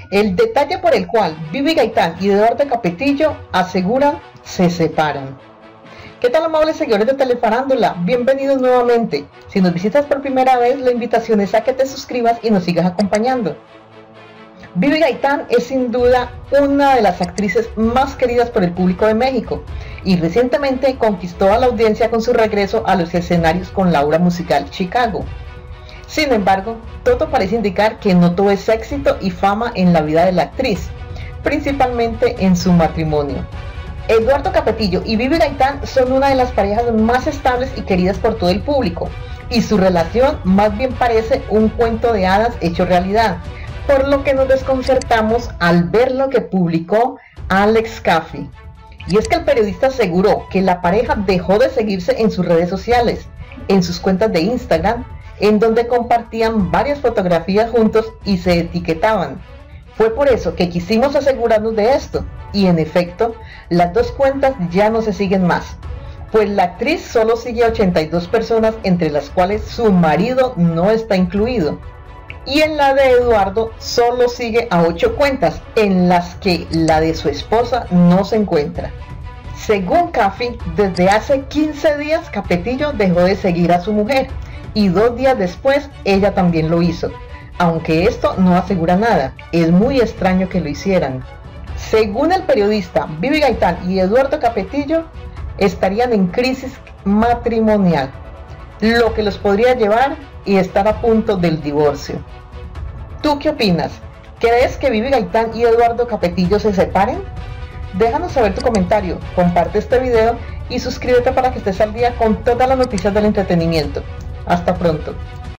El detalle por el cual Vivi Gaitán y Eduardo Capetillo aseguran se separan. ¿Qué tal, amables seguidores de Telefarándula? Bienvenidos nuevamente. Si nos visitas por primera vez, la invitación es a que te suscribas y nos sigas acompañando. Vivi Gaitán es sin duda una de las actrices más queridas por el público de México y recientemente conquistó a la audiencia con su regreso a los escenarios con la obra musical Chicago. Sin embargo, todo parece indicar que no todo es éxito y fama en la vida de la actriz, principalmente en su matrimonio. Eduardo Capetillo y Vivi Gaitán son una de las parejas más estables y queridas por todo el público, y su relación más bien parece un cuento de hadas hecho realidad, por lo que nos desconcertamos al ver lo que publicó Alex Caffey. Y es que el periodista aseguró que la pareja dejó de seguirse en sus redes sociales, en sus cuentas de Instagram, en donde compartían varias fotografías juntos y se etiquetaban. Fue por eso que quisimos asegurarnos de esto, y en efecto, las dos cuentas ya no se siguen más, pues la actriz solo sigue a 82 personas, entre las cuales su marido no está incluido, y en la de Eduardo solo sigue a 8 cuentas, en las que la de su esposa no se encuentra. Según Caffey, desde hace 15 días Capetillo dejó de seguir a su mujer, y 2 días después ella también lo hizo, aunque esto no asegura nada. Es muy extraño que lo hicieran. Según el periodista, Vivi Gaitán y Eduardo Capetillo estarían en crisis matrimonial, lo que los podría llevar y estar a punto del divorcio. ¿Tú qué opinas? ¿Crees que Vivi Gaitán y Eduardo Capetillo se separen? Déjanos saber tu comentario, comparte este video y suscríbete para que estés al día con todas las noticias del entretenimiento. Hasta pronto.